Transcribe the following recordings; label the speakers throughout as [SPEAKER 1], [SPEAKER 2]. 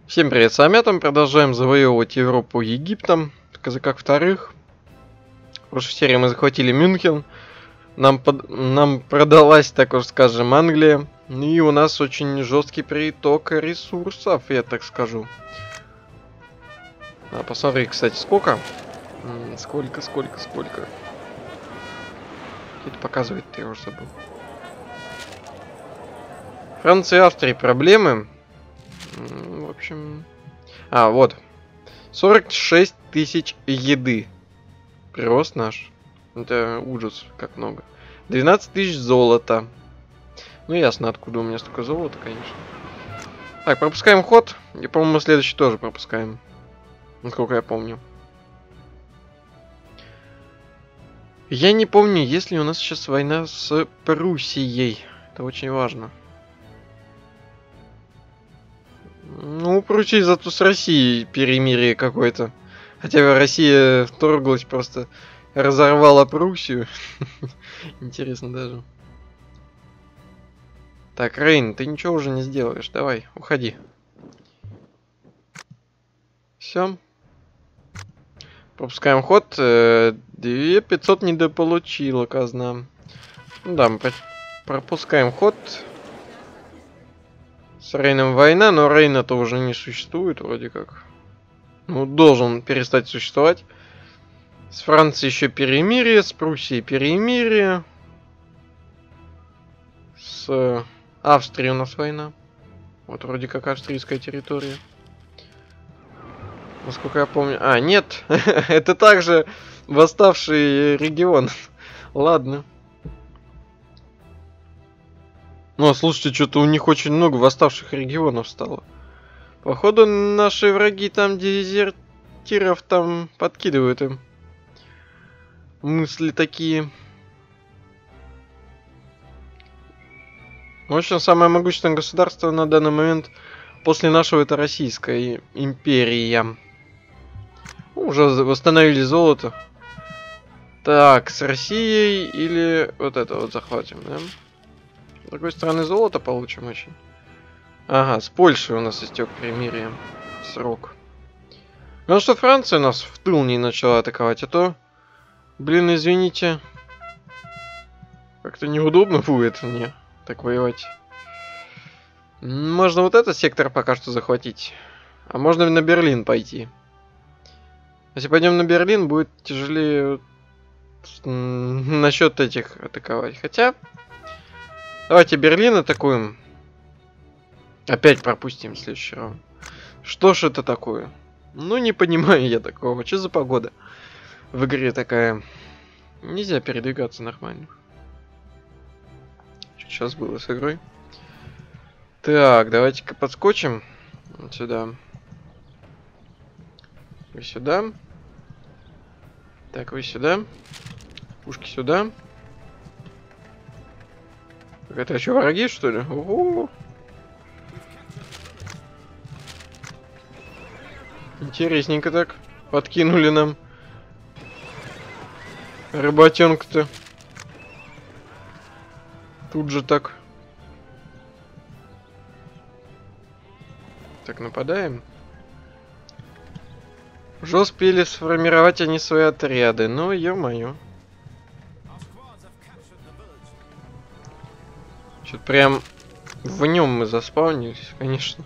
[SPEAKER 1] Всем привет, с вами Атом. Продолжаем завоевывать Европу Египтом. Как вторых. В прошлой серии мы захватили Мюнхен. Нам продалась, так уж скажем, Англия. И у нас очень жесткий приток ресурсов, я так скажу. Посмотри, кстати, сколько? Сколько? Это показывает, я уже забыл. Франция и Австрия проблемы. В общем... вот. 46 тысяч еды. Прирост наш. Это ужас, как много. 12 тысяч золота. Ну, ясно, откуда у меня столько золота, конечно. Так, пропускаем ход. И, по-моему, следующий тоже пропускаем. Насколько я помню. Я не помню, есть ли у нас сейчас война с Пруссией. Это очень важно. Ну, Пруссия зато с Россией перемирие какое-то. Хотя Россия вторглась, просто разорвала Пруссию. Интересно даже. Так, Рейн, ты ничего уже не сделаешь. Давай, уходи. Все. Пропускаем ход. 2500 недополучила казна. Ну да, мы пропускаем ход. С Рейном война, но Рейна-то уже не существует вроде как. Ну, должен перестать существовать. С Францией еще перемирие, с Пруссией перемирие. С Австрией у нас война. Вот вроде как австрийская территория. Насколько я помню... нет! Это также восставший регион. Ладно. Ну, слушайте, что-то у них очень много восставших регионов стало. Походу, наши враги там дезертиров там подкидывают им. Мысли такие. В общем, самое могущественное государство на данный момент после нашего — это Российская империя. Уже восстановили золото. Так, с Россией или вот это вот захватим, да? С другой стороны, золото получим очень. Ага, с Польшей у нас истек перемирие. Срок. Ну что, Франция нас в тыл не начала атаковать, а то... Блин, извините. Как-то неудобно будет мне так воевать. Можно вот этот сектор пока что захватить. А можно на Берлин пойти. Если пойдем на Берлин, будет тяжелее насчет этих атаковать. Хотя... Давайте Берлин атакуем. Опять пропустим следующий раунд. Что ж это такое? Ну, не понимаю я такого. Что за погода в игре такая? Нельзя передвигаться нормально. Что сейчас было с игрой? Так, давайте-ка подскочим. Вот сюда. Вы сюда. Так, вы сюда. Пушки сюда. Это что, враги, что ли? Ого! Интересненько так. Подкинули нам. Работенка-то. Тут же так. Так, нападаем. Уже успели сформировать они свои отряды. Ну, ё-моё. Что-то прям в нем мы заспавнились, конечно.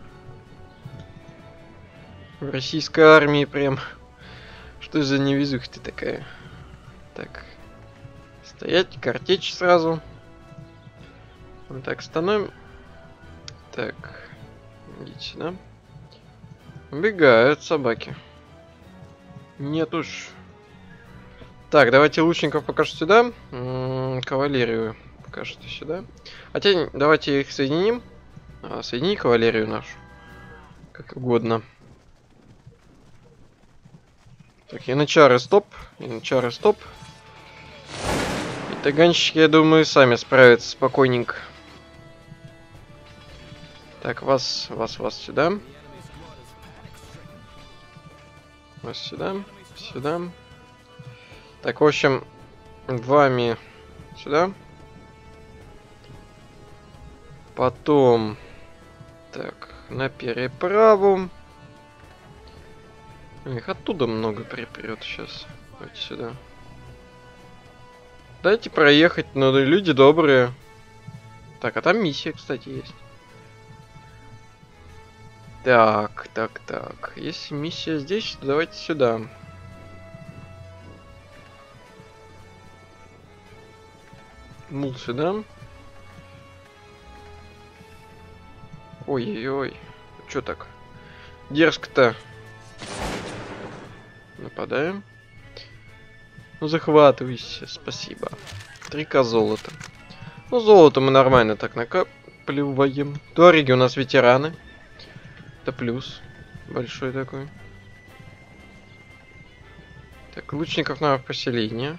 [SPEAKER 1] В российской армии прям... Что за невезуха-то такая? Так. Стоять, картечь сразу. Вот так, становим. Так. Идите сюда. Убегают собаки. Нет уж. Так, давайте лучников пока что сюда. Кавалерию пока что сюда. Хотя, давайте их соединим. Соедини кавалерию нашу. Как угодно. Так, янычары стоп. Янычары стоп. И таганщики, я думаю, сами справятся спокойненько. Так, вас сюда. Вас сюда. Сюда. Так, в общем, вами сюда. Потом... Так. на переправу. Их оттуда много припрет сейчас. Давайте сюда. Дайте проехать, но люди добрые. Так, а там миссия, кстати, есть. Так. Если миссия здесь, то давайте сюда. Мул сюда. Ой-ой-ой. Чё так? Дерзко-то. Нападаем. Ну, захватывайся, спасибо. 3К золота. Ну, золото мы нормально так накапливаем. Туареги у нас ветераны. Это плюс. Большой такой. Так, лучников надо в поселение.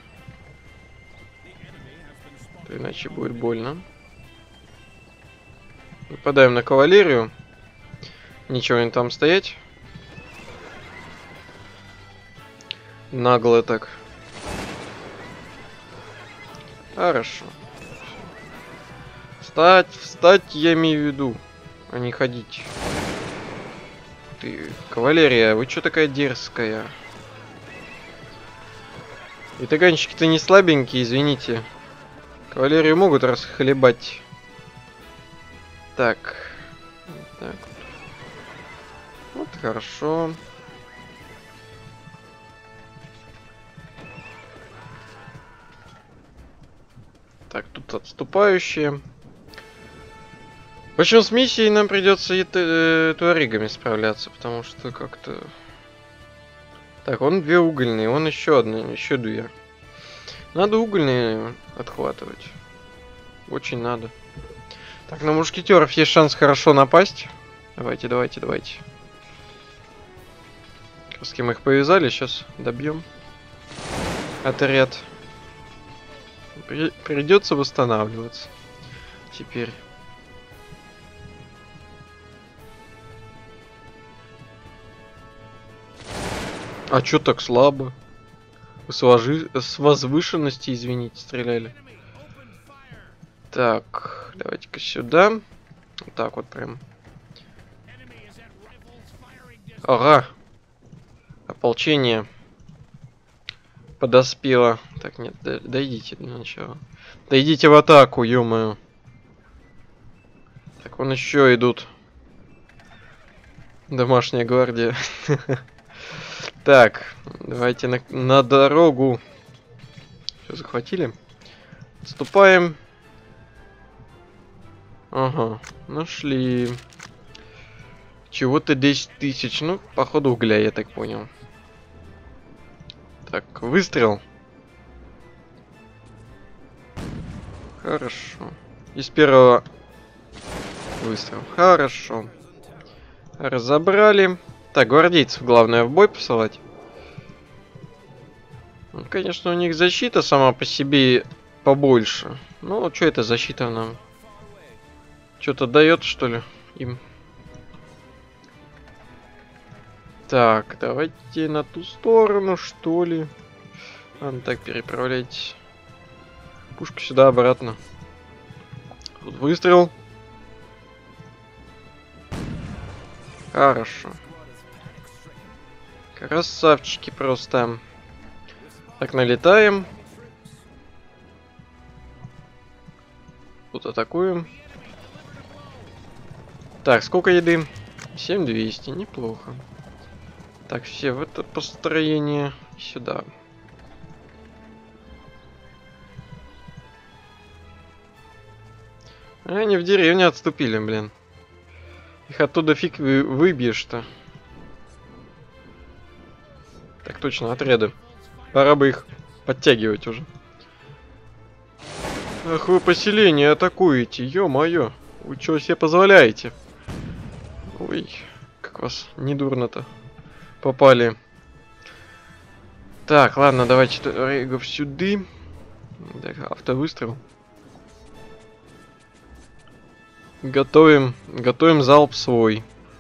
[SPEAKER 1] Иначе будет больно. Нападаем на кавалерию. Ничего не там стоять. Нагло так. Хорошо. Встать я имею в виду, а не ходить. Ты, кавалерия, вы чё такая дерзкая? И таганчики-то не слабенькие, извините. Кавалерию могут расхлебать. Так. Так. Вот хорошо. Так, тут отступающие. В общем, с миссией нам придется и туарегами справляться, потому что как-то... Так, он 2 угольные, он еще одна, еще 2. Надо угольные отхватывать. Очень надо. Так, на мушкетеров есть шанс хорошо напасть. Давайте. С кем их повязали, сейчас добьем. Отряд. Придется восстанавливаться. Теперь. А чё так слабо? С возвышенности, извините, стреляли. Так, давайте-ка сюда. Вот так вот прям. Ага. Ополчение подоспело. Так, нет, дойдите для начала. Дойдите в атаку, ё-моё. Так, вон еще идут. Домашняя гвардия. Так, давайте на дорогу. Все, захватили? Отступаем. Ага, нашли. Чего-то 10 тысяч. Ну, походу угля, я так понял. Так, выстрел. Хорошо. Из первого выстрела. Хорошо. Разобрали. Так, гвардейцев главное в бой посылать. Ну, конечно, у них защита сама по себе побольше. Ну, что это защита нам? Что-то дает, что ли, им? Так, давайте на ту сторону, что ли. Ладно, так, переправляйтесь. Пушка сюда, обратно. Тут выстрел. Хорошо. Красавчики просто. Так, налетаем. Тут атакуем. Так, сколько еды? 7200, неплохо. Так, все в это построение сюда. Они в деревне отступили, блин. Их оттуда фиг выбьешь-то. Так точно, отряды. Пора бы их подтягивать уже. Ах, вы поселение атакуете, ё-моё. Вы что себе позволяете? Ой, как вас недурно-то попали. Так, ладно, давайте рейгов сюда. Так, автовыстрел. Готовим залп свой.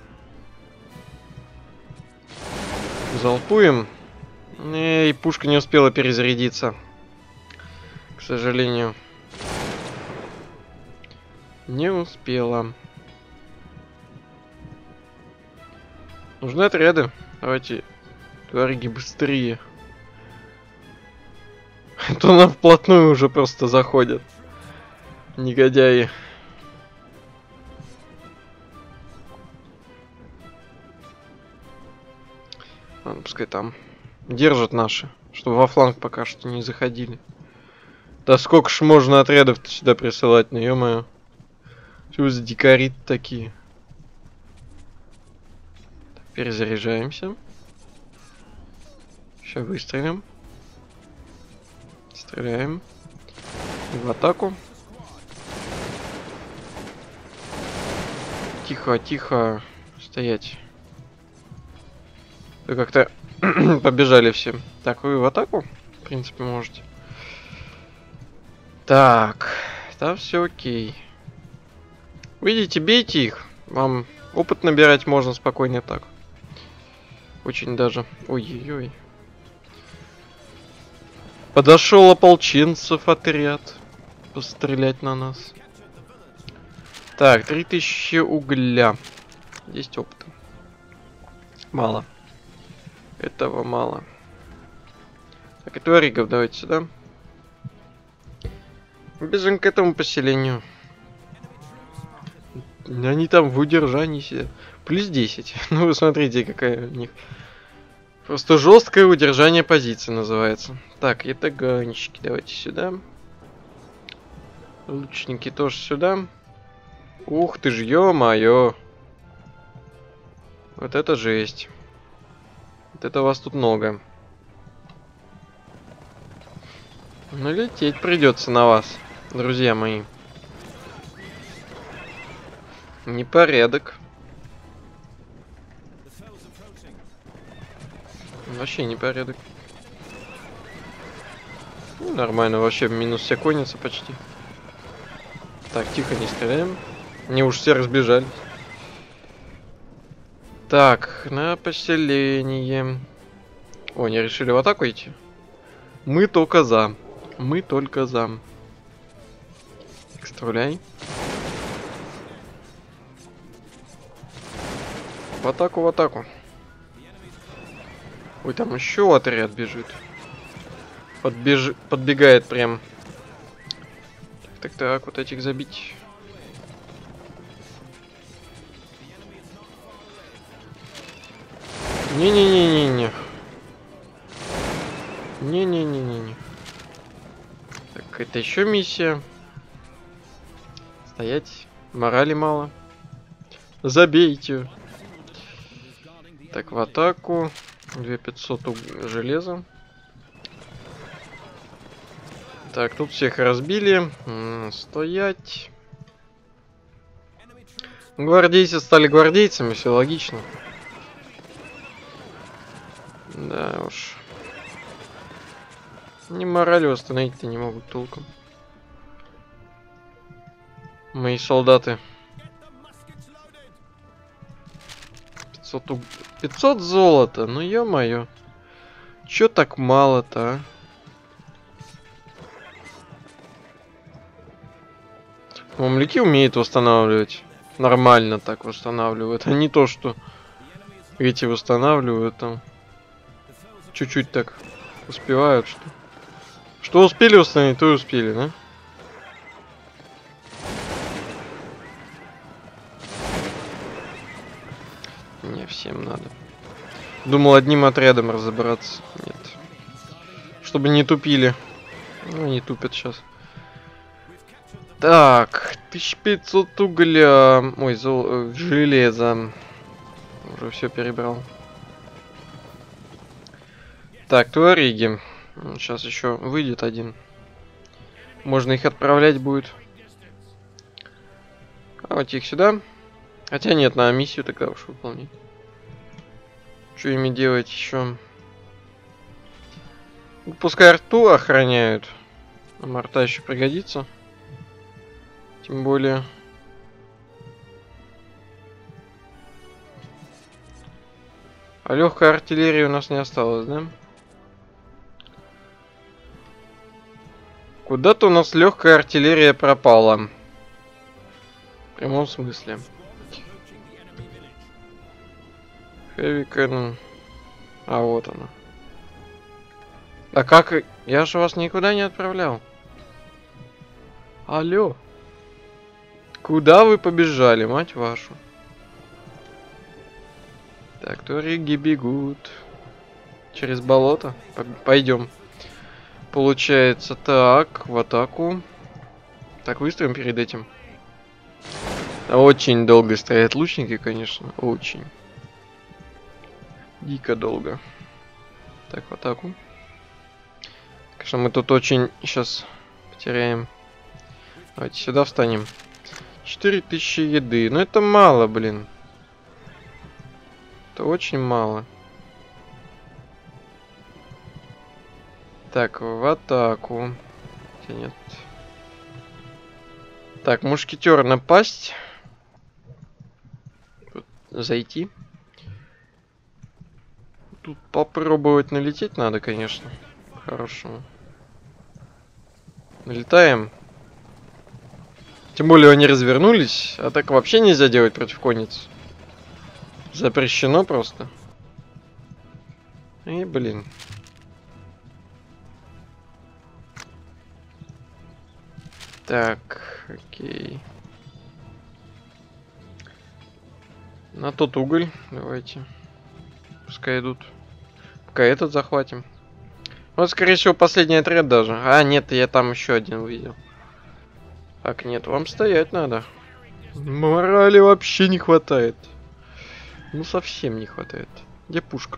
[SPEAKER 1] Залпуем. Эй, пушка не успела перезарядиться. К сожалению. Не успела. Нужны отряды. Давайте, твариги, быстрее. А то нам вплотную уже просто заходят. Негодяи. Ладно, пускай там держат наши, чтобы во фланг пока что не заходили. Да сколько ж можно отрядов сюда присылать, ну ё-моё. Что за дикари такие? Так, перезаряжаемся. Сейчас выстрелим. Стреляем. И в атаку. Тихо, тихо. Стоять. Вы как-то побежали все. Так, вы в атаку? В принципе, можете. Так. Да, все окей. Вы идите, бейте их. Вам опыт набирать можно спокойно так. Очень даже. Ой-ой-ой. Подошел ополченцев отряд. Пострелять на нас. Так, 3000 угля. 10 опыта. Мало. Этого мало. Так, и тваригов давайте сюда. Бежим к этому поселению. Они там в удержании сидят. Плюс 10. Ну вы смотрите, какая у них. Просто жесткое удержание позиции называется. Так, это ганчики. Давайте сюда. Лучники тоже сюда. Ух ты ж, ё-моё. Вот это жесть. Вот это вас тут много. Ну, лететь придется на вас, друзья мои. Непорядок. Вообще непорядок. Ну, нормально, вообще минус вся конница почти. Так, тихо, не стреляем. Они уж все разбежались. Так, на поселение. О, они решили в атаку идти? Мы только за. Мы только за. Так, вставляй. В атаку, в атаку. Ой, там еще отряд бежит. Подбегает прям. Так, вот этих забить. Не-не-не-не-не. Не-не-не-не-не. Так, это еще миссия. Стоять. Морали мало. Забейте. Так, в атаку. 2500 железа. Так, тут всех разбили. Стоять. Гвардейцы стали гвардейцами, все логично. Да уж. Ни морали восстановить-то не могут толком. Мои солдаты. 500 золота, ну ё-моё. Чё так мало-то, а? Мамляки умеют восстанавливать. Нормально так восстанавливают. А не то, что эти восстанавливают там. Чуть-чуть так успевают, что. Что успели восстановить, то и успели, да? Не всем надо. Думал одним отрядом разобраться. Нет. Чтобы не тупили. Ну, не тупят сейчас. Так, 1500 угля. Ой, железа. Уже все перебрал. Так, туареги. Сейчас еще выйдет один. Можно их отправлять будет. А вот их сюда. Хотя нет, на миссию тогда уж выполнить. Что ими делать еще? Пускай арту охраняют. Нам арта еще пригодится. Тем более. А легкой артиллерии у нас не осталось, да? Куда-то у нас легкая артиллерия пропала. В прямом смысле. Heavy Cannon. А вот она. А как? Я же вас никуда не отправлял. Алло. Куда вы побежали, мать вашу? Так, туареги бегут. Через болото. Пойдем. Получается, так, в атаку. Так, выставим перед этим. Очень долго стоят лучники, конечно. Очень. Дико долго. Так, в атаку. Конечно, мы тут очень сейчас потеряем. Давайте сюда встанем. 4000 еды. Ну это мало, блин. Это очень мало. Так, в атаку. Хотя нет. Так, мушкетер напасть. Тут зайти. Тут попробовать налететь надо, конечно. Хорошо. Налетаем. Тем более они развернулись. А так вообще нельзя делать против конниц. Запрещено просто. И, блин. Так, окей. На тот уголь давайте. Пускай идут. Пока этот захватим. Вот, скорее всего, последний отряд даже. А, нет, я там еще один увидел. Так, нет, вам стоять надо. Морали вообще не хватает. Ну, совсем не хватает. Где пушка?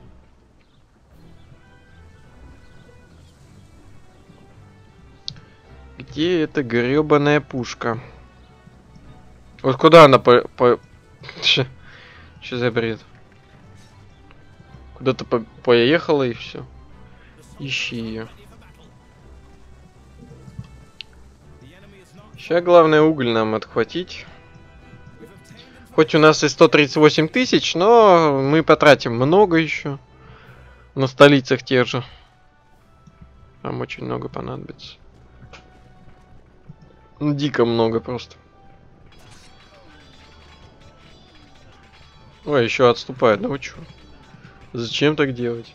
[SPEAKER 1] Где эта гребаная пушка? Вот куда она Че за бред? Куда-то поехала и все. Ищи ее. Сейчас главное уголь нам отхватить. Хоть у нас и 138 тысяч, но мы потратим много еще. На столицах тех же. Нам очень много понадобится. Дико много просто. Ой, еще отступает. Ну вы чё? Зачем так делать?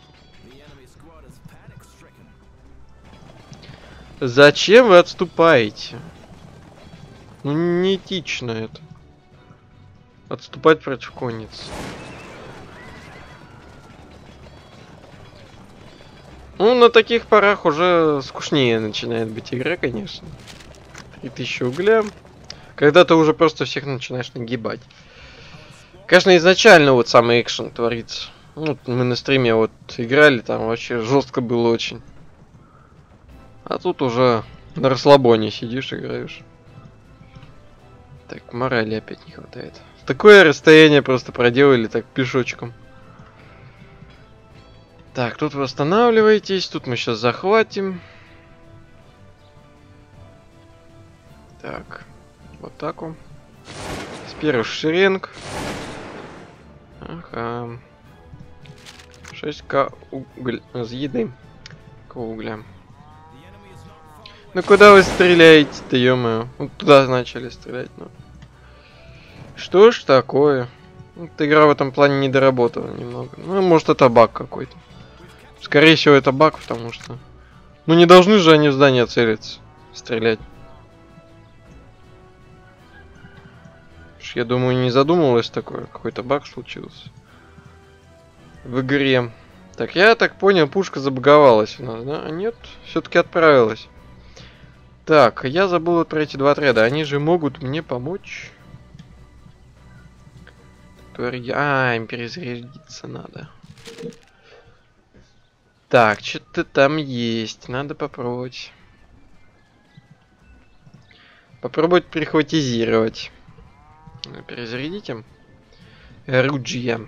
[SPEAKER 1] Зачем вы отступаете? Ну, неэтично это. Отступать против конниц. Ну, на таких порах уже скучнее начинает быть игра, конечно. 3000 угля. Когда ты уже просто всех начинаешь нагибать. Конечно, изначально вот самый экшен творится. Ну, мы на стриме вот играли, там вообще жестко было очень. А тут уже на расслабоне сидишь, играешь. Так, морали опять не хватает. Такое расстояние просто проделали так пешочком. Так, тут вы останавливаетесь, тут мы сейчас захватим. Так, в атаку. С первых шеренг. Ага. 6к угля. Съедим. Угля. Ну куда вы стреляете-то, ё-моё? Вот туда начали стрелять, ну. Что ж такое? Эта игра в этом плане не доработала немного. Ну, может, это баг какой-то. Скорее всего, это баг, потому что... Ну, не должны же они в здание целиться. Стрелять. Я думаю, не задумывалось такое. Какой-то баг случился. В игре. Так, я так понял, пушка забаговалась у нас, да? А нет, все-таки отправилась. Так, я забыл про эти два отряда. Они же могут мне помочь. А, им перезарядиться надо. Так, что-то там есть. Надо попробовать. Попробовать прихватизировать. Перезарядить им. Оружие.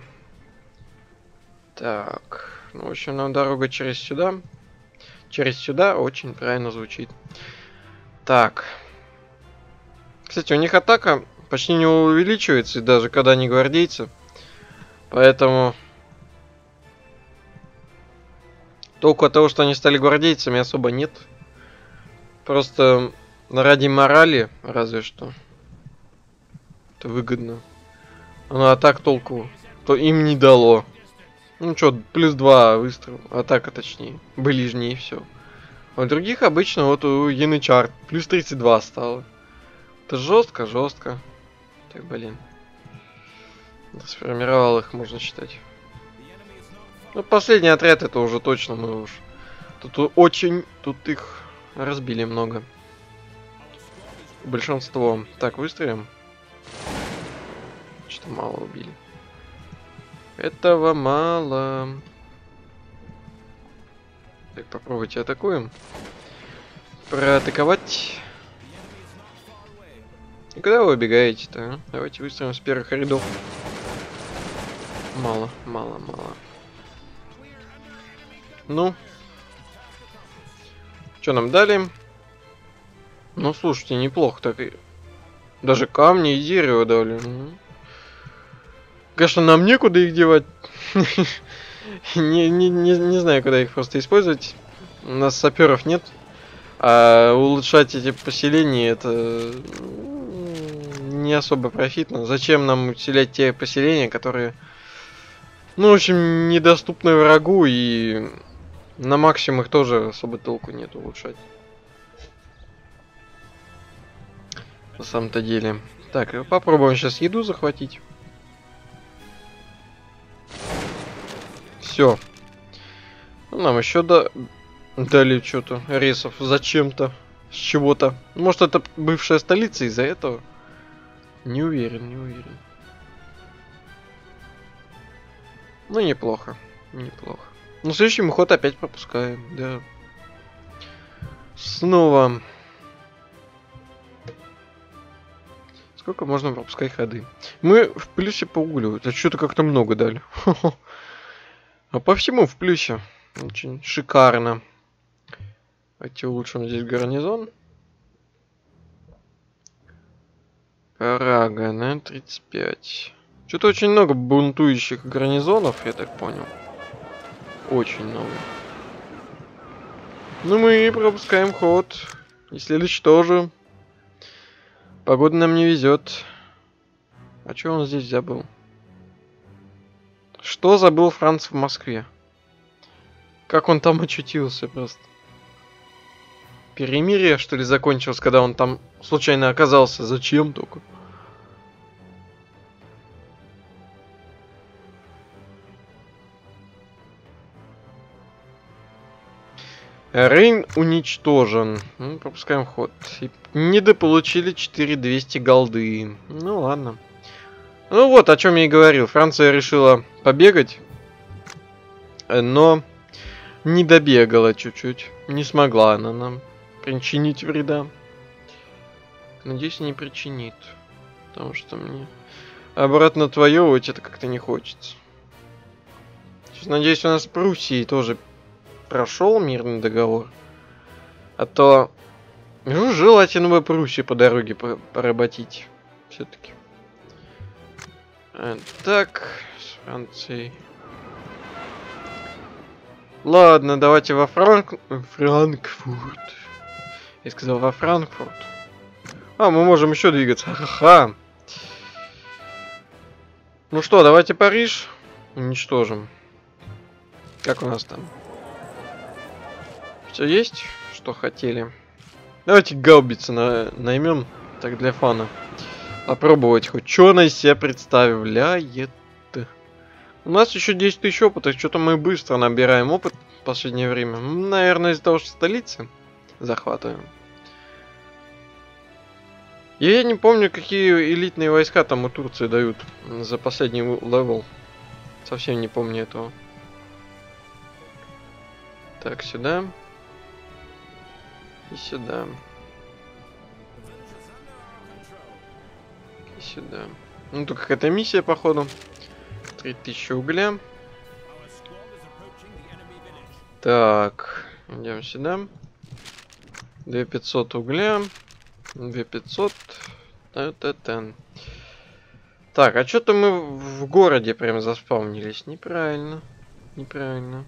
[SPEAKER 1] Так. Ну, в общем, нам дорога через сюда. Через сюда очень правильно звучит. Так. Кстати, у них атака почти не увеличивается, даже когда они гвардейцы. Поэтому... Толку от того, что они стали гвардейцами, особо нет. Просто ради морали, разве что. Это выгодно. Ну а так толку то им не дало. Ну что, плюс 2 выстрела, атака точнее, ближний и все. А у других обычно вот у Янычар плюс 32 стало. Это жестко, жестко. Так, блин. Сформировал их, можно считать. Ну, последний отряд это уже точно мы уж. Тут очень, тут их разбили много. Большинство. Так, выстрелим. Что-то мало убили. Этого мало. Так, попробуйте атакуем. Проатаковать. И куда вы убегаете-то? А? Давайте выстрелим с первых рядов. Мало, мало, мало. Ну. Что нам дали? Ну, слушайте, неплохо так. Даже камни и дерево дали. Конечно, нам некуда их девать. Не знаю, куда их просто использовать. У нас саперов нет. А улучшать эти поселения это не особо профитно. Зачем нам усилять те поселения, которые, ну, в общем, недоступны врагу, и на максимум их тоже особо толку нет улучшать. На самом-то деле. Так, попробуем сейчас еду захватить. Все. Нам еще дали что-то рейсов зачем-то, с чего-то. Может, это бывшая столица из-за этого? Не уверен, не уверен. Ну, неплохо, неплохо. Ну, следующий мы ход опять пропускаем, да. Снова. Сколько можно пропускать ходы? Мы в плюсе по углю. Это что-то как-то много дали. А по всему в плюсе. Очень шикарно. Давайте улучшим здесь гарнизон. Прага на 35. Что-то очень много бунтующих гарнизонов, я так понял. Очень много. Ну, мы пропускаем ход. И следующий тоже. Погода нам не везет. А что он здесь забыл? Что забыл Франц в Москве? Как он там очутился просто? Перемирие, что ли, закончилось, когда он там случайно оказался? Зачем только? Рейн уничтожен. Ну, пропускаем ход. И недополучили 4200 голды. Ну ладно. Ну вот, о чем я и говорил. Франция решила побегать, но не добегала чуть-чуть. Не смогла она нам причинить вреда. Надеюсь, не причинит. Потому что мне обратно отвоевывать это как-то не хочется. Сейчас, надеюсь, у нас с Пруссией тоже прошел мирный договор. А то ну, желательно бы Пруссию по дороге поработить. Все-таки. Так, с Францией. Ладно, давайте во Франкфурт. Я сказал во Франкфурт. А, мы можем еще двигаться. Ха-ха. Ну что, давайте Париж уничтожим. Как у нас там? Все есть, что хотели. Давайте гаубицы наймем. Так, для фана. Попробовать хоть что она из себя представляет. У нас еще 10 тысяч опыта. Что-то мы быстро набираем опыт в последнее время. Наверное, из-за того, что столицы захватываем. Я не помню, какие элитные войска там у Турции дают за последний левел. Совсем не помню этого. Так, сюда. И сюда. И сюда. Ну, тут какая-то миссия, походу. 3000 угля. Так, идем сюда. 2500 угля. 2500. Так, а что-то мы в городе прям заспавнились. Неправильно. Неправильно.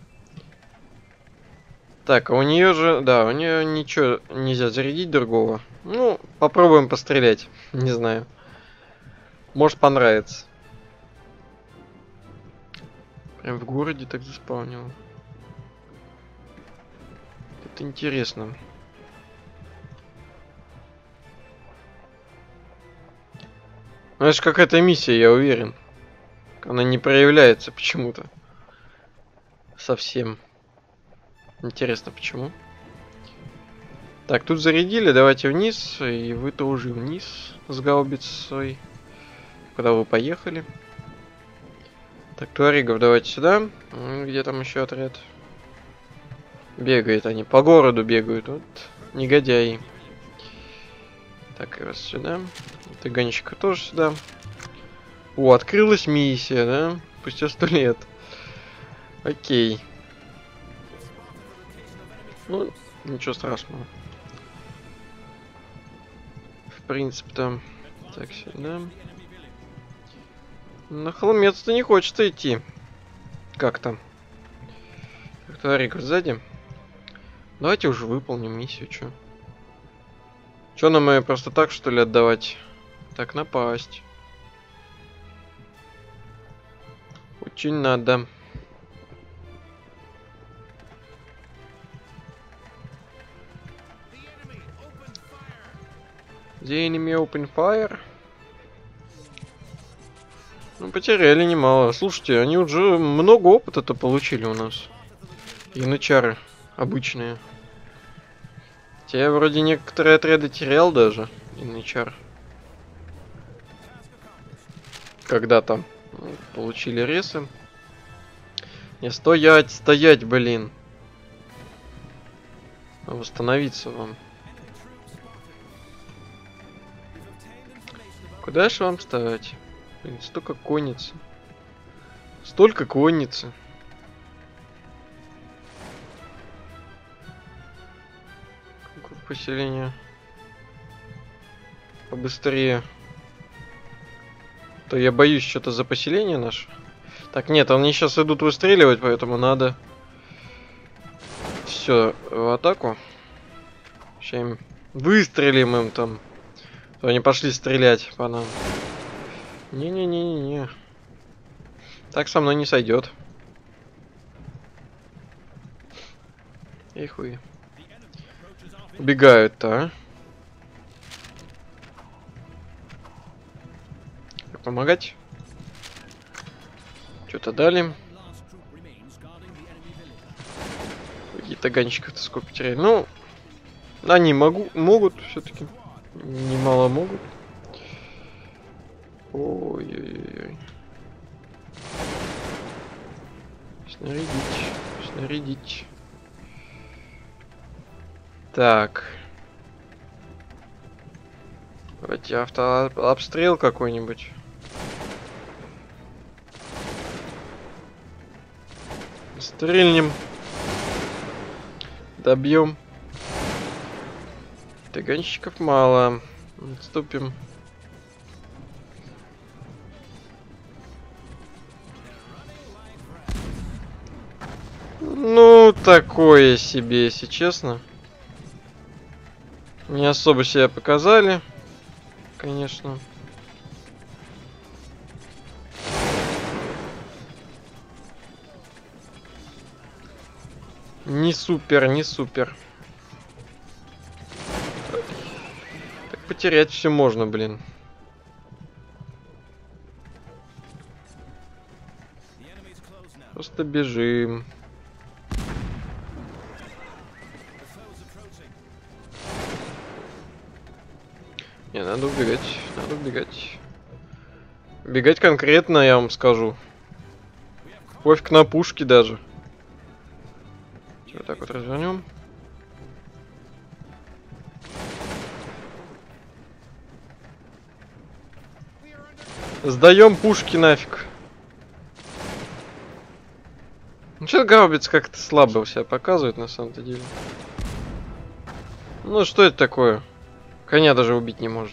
[SPEAKER 1] Так, а у нее же... Да, у нее ничего нельзя зарядить другого. Ну, попробуем пострелять. Не знаю. Может понравится. Прям в городе так заспавнил. Это интересно. Ну, это же какая-то миссия, я уверен. Она не проявляется почему-то. Совсем. Интересно, почему? Так, тут зарядили, давайте вниз. И вы тоже вниз с гаубицей. Куда вы поехали? Так, туаригов давайте сюда. Где там еще отряд? Бегают они, по городу бегают. Вот, негодяи. Так, и вас сюда. Тыганчика тоже сюда. О, открылась миссия, да? Спустя 100 лет. Окей. Ну, ничего страшного. В принципе-то. Так, сюда. На холмец-то не хочется идти. Как-то. Как-то Рик сзади. Давайте уже выполним миссию, чё. Чё нам ее просто так, что ли, отдавать? Так, напасть. Очень надо. The enemy open fire. Ну, потеряли немало. Слушайте, они уже много опыта-то получили у нас. Янычары обычные. Я вроде некоторые отряды терял даже. Янычар. Когда-то получили ресы. Не, стоять, стоять, блин. Восстановиться вам. Куда же вам вставать? Блин, столько конницы. Столько конницы. Какое поселение? Побыстрее. То я боюсь что-то за поселение наше. Так, нет, они сейчас идут выстреливать, поэтому надо. Все, в атаку. Сейчас им выстрелим им там. То они пошли стрелять по нам. Не-не-не-не-не. Так со мной не сойдет. Эй, хуй. Убегают-то, а? Помогать? Что-то дали. Какие-то ганчиков-то сколько потеряли. Ну, они могут все-таки. Немало могут. Ой-ой-ой. Снарядить. Снарядить. Так. Давайте автообстрел какой-нибудь. Стрельнем. Добьем. Таганщиков мало. Отступим. Ну, такое себе, если честно. Не особо себя показали. Конечно. Не супер, не супер. Так потерять все можно, блин. Просто бежим. Не, надо убегать, надо убегать. Бегать конкретно, я вам скажу. Пофиг на пушки даже. Вот так вот развернем. Сдаем пушки нафиг. Ну что гаубиц как-то слабо себя показывает на самом-то деле. Ну что это такое? Коня даже убить не может.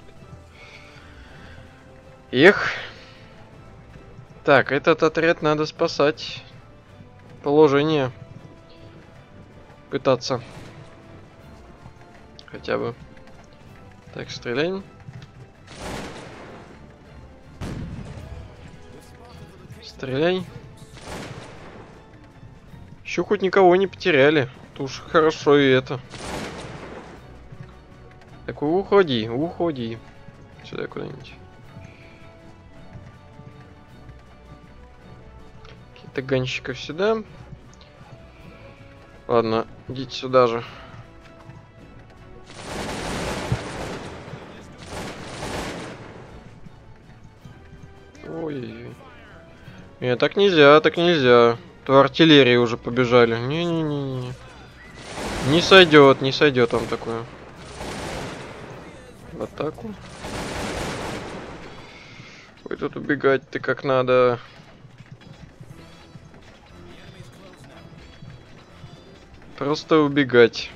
[SPEAKER 1] Эх. Так, этот отряд надо спасать. Положение. Пытаться. Хотя бы. Так, стреляем. Стреляй. Еще хоть никого не потеряли. То уж хорошо и это. Так, уходи, уходи. Сюда куда-нибудь. Какие-то гонщиков сюда. Ладно, идите сюда же. Ой-ой-ой. Нет, так нельзя, так нельзя. То артиллерии уже побежали. Не-не-не-не. Не сойдет, не сойдет вам такое. В атаку. Ой, тут убегать-то как надо. Просто убегать.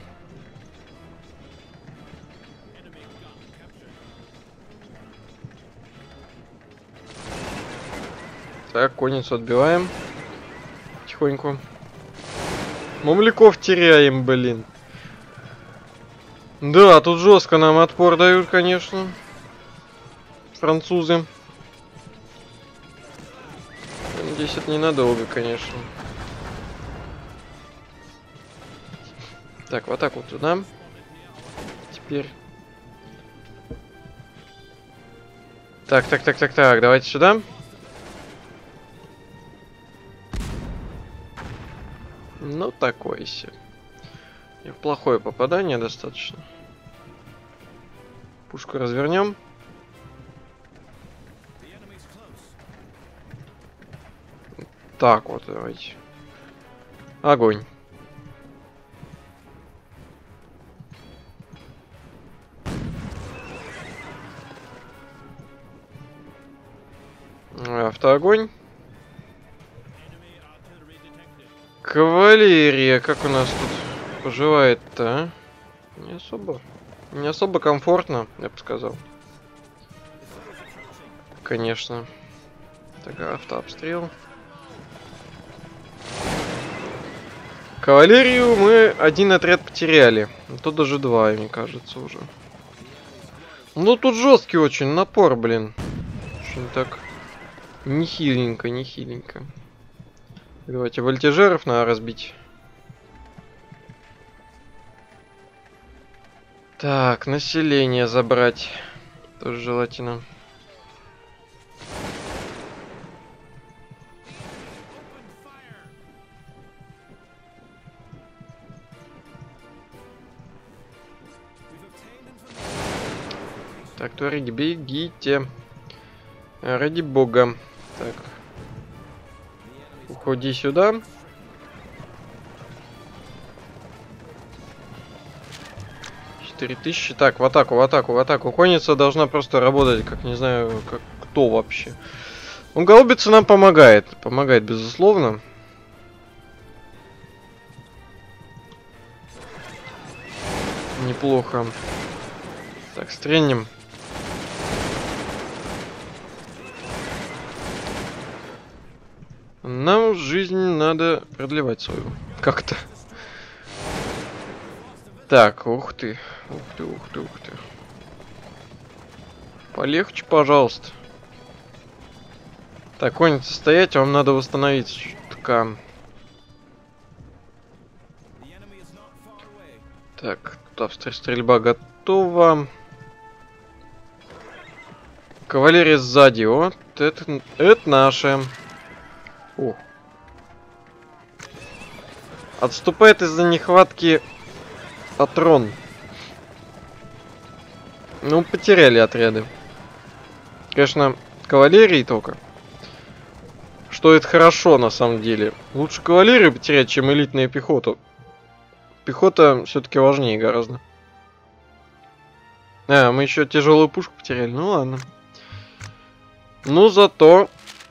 [SPEAKER 1] Так, конницу отбиваем. Тихоньку. Мамляков теряем, блин. Да, тут жестко нам отпор дают, конечно. Французы. Надеюсь, это ненадолго, конечно. Так, в атаку туда. Теперь. Так, давайте сюда. Ну, такое себе. Плохое попадание достаточно. Пушку развернем. Так вот, давайте. Огонь. Автоогонь. Кавалерия, как у нас тут поживает-то, а? Не особо. Не особо комфортно, я бы сказал. Конечно. Так, автообстрел. Кавалерию мы один отряд потеряли. Тут даже два, мне кажется, уже. Ну, тут жесткий очень напор, блин. Очень так. Нехиленько, нехиленько. Давайте вольтежеров надо разбить. Так, население забрать. Тоже желательно. Так, творите, бегите. Ради бога. Так. Уходи сюда. $4000. Так, в атаку, в атаку, в атаку. Конница должна просто работать, как не знаю, как кто вообще. Ну, гаубица нам помогает. Помогает, безусловно. Неплохо. Так, стрельнем. Нам жизнь надо продлевать свою. Как-то. Так, ух ты. Ух ты, ух ты, ух ты. Полегче, пожалуйста. Так, конница стоять, вам надо восстановить чутка. Так, тут стрельба готова. Кавалерия сзади. Вот, это наше. О. Отступает из-за нехватки патрон. Ну, потеряли отряды. Конечно, кавалерии только. Что это хорошо, на самом деле. Лучше кавалерию потерять, чем элитную пехоту. Пехота все-таки важнее гораздо. А, мы еще тяжелую пушку потеряли. Ну ладно. Ну, зато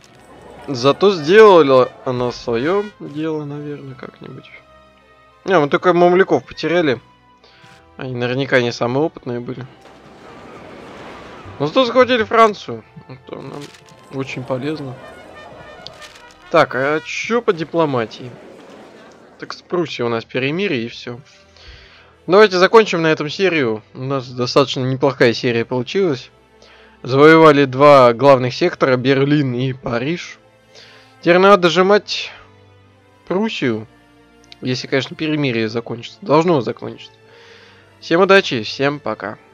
[SPEAKER 1] сделала она свое дело, наверное, как-нибудь. Не, мы только мамляков потеряли. Они наверняка не самые опытные были. Но зато захватили Францию. Это нам очень полезно. Так, а чё по дипломатии? Так с Пруссией у нас перемирие и все. Давайте закончим на этом серию. У нас достаточно неплохая серия получилась. Завоевали два главных сектора, Берлин и Париж. Теперь надо дожимать Пруссию. Если, конечно, перемирие закончится. Должно закончиться. Всем удачи, всем пока.